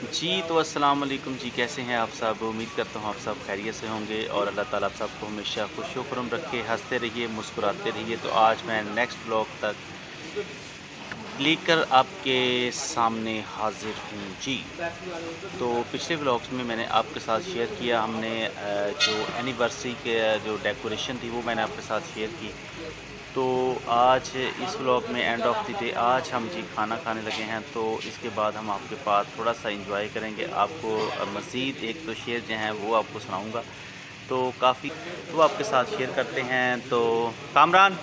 जी तो अस्सलाम वालेकुम जी, कैसे हैं आप सब। उम्मीद करता हूँ आप सब खैरियत से होंगे और अल्लाह ताला आप सबको हमेशा खुश खुरम रखे, हंसते रहिए, मुस्कुराते रहिए। तो आज मैं नेक्स्ट ब्लॉग तक लेकर आपके सामने हाज़िर हूँ जी। तो पिछले व्लॉग्स में मैंने आपके साथ शेयर किया, हमने जो एनिवर्सरी के जो डेकोरेशन थी वो मैंने आपके साथ शेयर की। तो आज इस व्लॉग में एंड ऑफ द डे आज हम जी खाना खाने लगे हैं। तो इसके बाद हम आपके पास थोड़ा सा एंजॉय करेंगे, आपको मज़ीद एक तो शेयर जो हैं वो आपको सुनाऊंगा। तो काफ़ी तो आपके साथ शेयर करते हैं। तो कामरान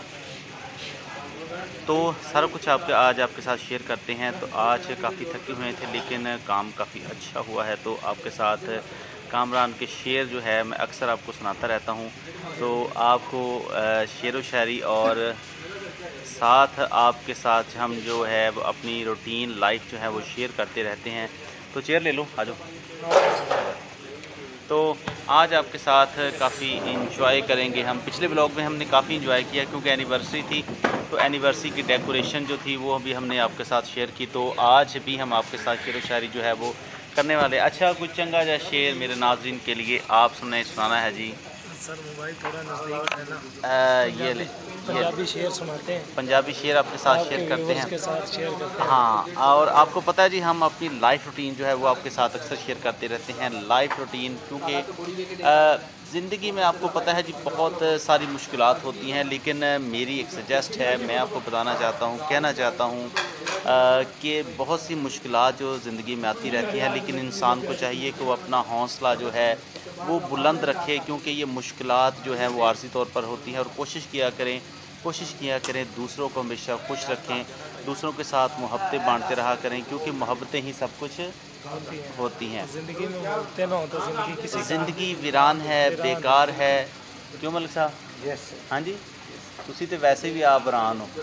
तो सारा कुछ आज आपके साथ शेयर करते हैं। तो आज काफ़ी थके हुए थे लेकिन काम काफ़ी अच्छा हुआ है। तो आपके साथ कामरान के शेर जो है मैं अक्सर आपको सुनाता रहता हूँ। तो आपको शेर व शायरी और साथ आपके साथ हम जो है वो अपनी रूटीन लाइफ जो है वो शेयर करते रहते हैं। तो चेयर ले लो, आ जाओ। तो आज आपके साथ काफ़ी इंजॉय करेंगे हम। पिछले ब्लॉग में हमने काफ़ी इंजॉय किया क्योंकि एनिवर्सरी थी। तो एनिवर्सरी की डेकोरेशन जो थी वो भी हमने आपके साथ शेयर की। तो आज भी हम आपके साथ शेर व शायरी जो है वो करने वाले। अच्छा कुछ चंगा जा शेर मेरे नाज़रीन के लिए आप सुनाना है जी। सर मोबाइल थोड़ा नज़दीक है ना, ये ले पंजाबी शेर सुनाते हैं, पंजाबी शेर आपके साथ शेयर करते हैं। के साथ शेयर करते हैं। हाँ, और आपको पता है जी हम अपनी लाइफ रूटीन जो है वो आपके साथ अक्सर शेयर करते रहते हैं। लाइफ रूटीन क्योंकि ज़िंदगी में आपको पता है जी बहुत सारी मुश्किलात होती हैं, लेकिन मेरी एक सजेस्ट है, मैं आपको बताना चाहता हूँ, कहना चाहता हूँ कि बहुत सी मुश्किलात जो ज़िंदगी में आती रहती हैं, लेकिन इंसान को चाहिए कि वो अपना हौसला जो है वो बुलंद रखे। क्योंकि ये मुश्किलात जो हैं वो आर्जी तौर पर होती हैं और कोशिश किया करें दूसरों को हमेशा खुश रखें, दूसरों के साथ मोहब्बतें बांटते रहा करें क्योंकि मोहब्बतें ही सब कुछ होती हैं। ज़िंदगी में मोहब्बतें ना हो तो ज़िंदगी वीरान है, बेकार है। क्यों मलिक साहब? हाँ जी, तुसी तो वैसे भी आप वीरान हो।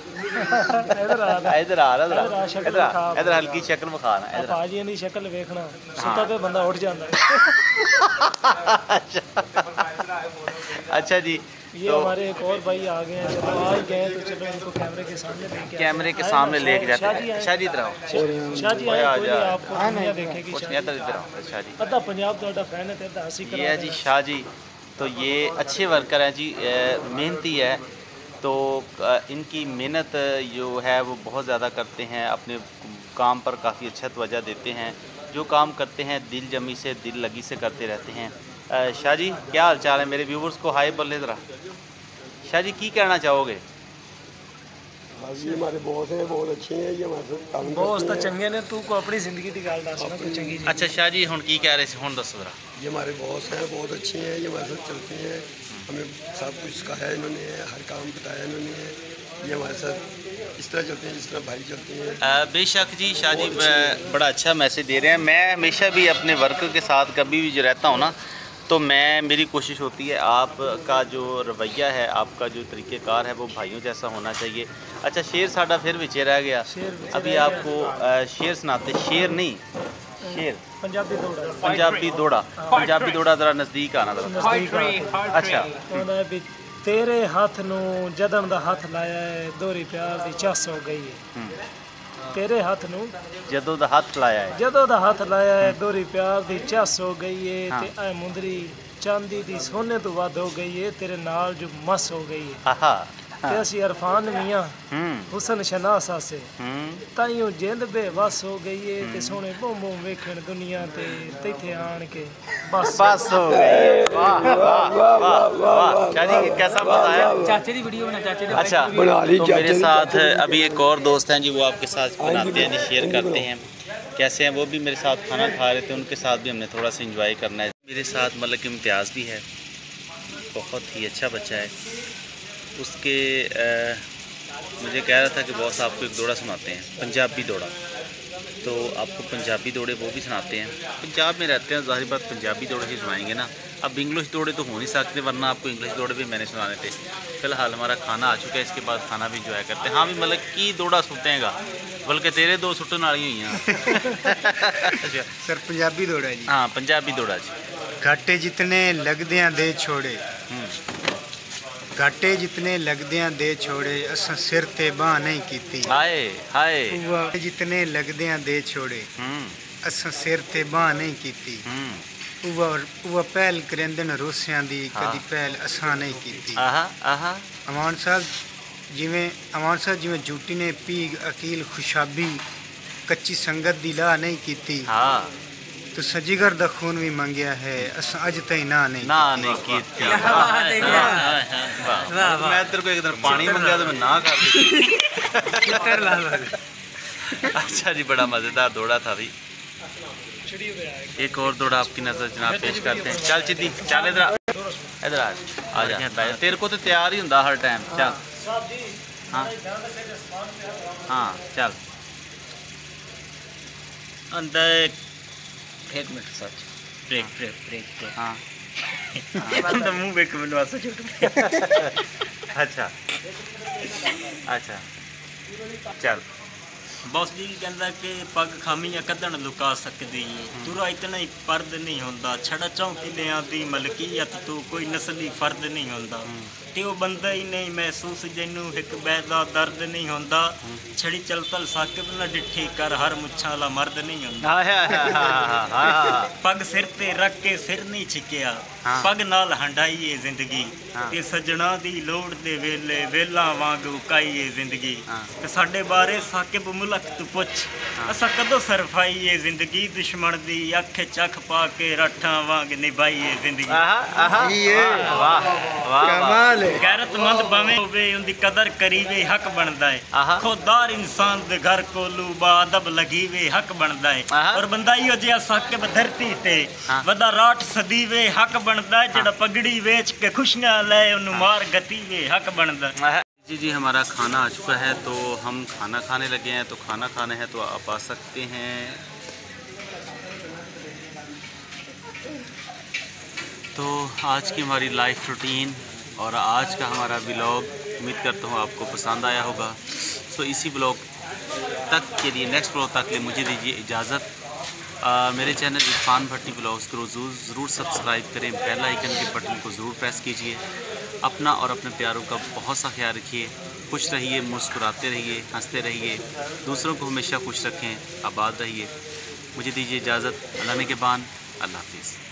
इधर हल्की शक्ल विखा ना, इधर भाजी दी शक्ल वेखना, सुता पे बंदा उठ जाता है। अच्छा जी, ये तो हमारे एक और भाई आ गए हैं, चलो आ ही गए तो चलो इनको कैमरे के सामने लेके जाते हैं। शाहजी इधर आओ। शाहजी आपको दुनिया देखेगी। इधर आओ शाहजी। अद्धा पंजाब तो फैन है तेरा हंसी ये है जी शाहजी। तो ये अच्छे वर्कर हैं जी, मेहनती है। तो इनकी मेहनत जो है वो बहुत ज़्यादा करते हैं, अपने काम पर काफ़ी अच्छा तवज्जो देते हैं। जो काम करते हैं दिल जमी से, दिल लगी से करते रहते हैं। शाह जी क्या हाल चाल है? मेरे व्यूवर्स को हाय बोले ज़रा। शाह जी की कहना चाहोगे? ये हमारे बॉस हैं, बहुत अच्छे हैं। ये हमारे बॉस तो चंगे ने, तू को अपनी जिंदगी की गल दस ना कोई चंगी। अच्छा शाह जी हुण की कह रहे थे, हुण दसो ज़रा। ये हमारे बॉस हैं, बहुत अच्छे हैं। ये हमारे साथ चलते हैं, हमें सब कुछ सिखाया इन्होंने, हर काम बताया इन्होंने। ये हमारे साथ इस तरह चलते हैं जिस तरह भाई चलते हैं। बेशक जी शाह जी बड़ा अच्छा मैसेज दे रहे हैं। मैं हमेशा भी अपने वर्कर के साथ कभी भी जो रहता हूँ ना, तो मेरी कोशिश होती है आपका जो रवैया है, आपका जो तरीक़ेकार है वो भाइयों जैसा होना चाहिए। अच्छा शेर साडा फिर विचे रह गया, अभी आपको शेर सुनाते। शेर नहीं, शेर पंजाबी दौड़ा ज़रा नज़दीक आना ज़रा। अच्छा तेरे हाथ नू जदन दा हाथ लाया है, दोहरी प्यार दी चस हो गई है। तेरे हाथ नू जदों दा हाथ लाया है, दोहरी प्यार दी चस हो गई है। ते ऐ मुंदरी चांदी दी सोने तो वध हो गई है, तेरे नाल जो मस हो गई है। ते असी अरफान मियां हुसन शनासा से ताइयों जिंद बेवस हो गई है। ते सोने बोम वेखण दुनिया ते तेथे आन के बस हो गई। वाह चाची कैसा मजा आया? चाचे दी वीडियो बना, चाचे दी। अच्छा तो मेरे साथ अभी एक और दोस्त हैं जी, वो आपके साथ बनाते हैं जी, शेयर करते हैं कैसे हैं। वो भी मेरे साथ खाना खा रहे थे, उनके साथ भी हमने थोड़ा सा इंजॉय करना है। मेरे साथ मलिक इम्तियाज़ भी है, बहुत ही अच्छा बच्चा है। उसके मुझे कह रहा था कि बॉस आपको एक दौड़ा सुनाते हैं, पंजाबी दौड़ा। तो आपको पंजाबी दौड़े वो भी सुनाते हैं। पंजाब में रहते हैं, ज़ाहिर बात पंजाबी दौड़े ही सुनाएंगे ना। अब इंग्लिश दौड़े तो हो नहीं सकते, वरना आपको इंग्लिश दौड़े भी मैंने सुनाने थे। फ़िलहाल हमारा खाना आ चुका है, इसके बाद खाना भी इंजॉय करते हैं। हाँ भी मतलब की दौड़ा सुटेगा, बल्कि तेरे दो सुटन वाली हुई हैं। सर पंजाबी दौड़ा जी। हाँ पंजाबी दौड़ा जी। घाटे जितने लगदियां दे छोड़े, घाटे जितने लगदियां दे छोड़े, असां सिर ते बाह नहीं कीती। हाय जितने लगदियां दे छोड़े, असां सिर ते बांह नहीं कीती उवा पहल करेंदे न रोसियां दी कदी पहल असां नहीं कीती अमान साहब जिवें जूटी ने पीग अकील खुशाबी कच्ची संगत दी ला नहीं कीती तो सजीगर दा खून भी मंगया है असां अज तई ना नहीं कीती। मैं तेरे को एक दिन पानी मंगया तो मैं ना कर दी। अच्छा जी, बड़ा मजेदार दौड़ा था भी। एक और दौड़ा आपकी नजर जनाब पेश करते हैं। चल चिद्दी चल इधर आ जा। तेरे को तो तैयार ही होंदा हर टाइम। चल हाँ चल अंदर एक मिनट सच ब्रेक हाँ बंदा मुंह देख मैंने वासा छोड़। अच्छा चल। बॉस जी कहता कि पग खामियां कदन लुका सकती तुरा इतना ही फर्द नहीं होंदा छड़ा चौंकिलियां दी मलकीयत तू कोई नस्ली फर्द नहीं होंदा ते वो बंदा ही नहीं महसूस जिन्नू एक बैदा दर्द नहीं होंदा छड़ी चल तल साकिब न डिठी कर हर मुच्छा वाला मर्द नहीं होंदा। पग सिर ते रख के सिर नहीं छिकिया पग नाल हंडाईए जिंदगी ते सजना दी लोड़ दे वेले वेला वांग उकाईए जिंदगी ते साडे बारे साकिब मुलक तू पुछ असा कदों सरफाईए जिंदगी दुश्मन दी अख चख पा के रठा वांग निभाईए जिंदगी। गैरतमंद बवे होवे उनदी कदर करीवे हक बनदा है खुददार इंसान दे घर कोलू बादब लगीवे हक बनदा है और बंदा इहो जिहा साकिब धरती ते वदा राठ सदीवे हक बनदा है जेड़ा पगड़ी वेच के खुशियां ले उन्हें मार गतीवे हक बनदा है। जी हमारा खाना आ चुका है तो हम खाना खाने लगे हैं। तो खाना खाना है तो आप आ सकते हैं। तो आज की हमारी लाइफ रूटीन और आज का हमारा व्लॉग उम्मीद करता हूँ आपको पसंद आया होगा। तो इसी व्लॉग तक के लिए नेक्स्ट व्लॉग तक के लिए मुझे दीजिए इजाज़त। मेरे चैनल इरफान भट्टी व्लॉग्स को ज़रूर सब्सक्राइब करें, बेल आइकन के बटन को ज़रूर प्रेस कीजिए। अपना और अपने प्यारों का बहुत सा ख्याल रखिए। खुश रहिए, मुस्कुराते रहिए, हंसते रहिए, दूसरों को हमेशा खुश रखें, आबाद रहिए। मुझे दीजिए इजाज़त। अल्लाह ने के बान। अल्लाह हाफिज़।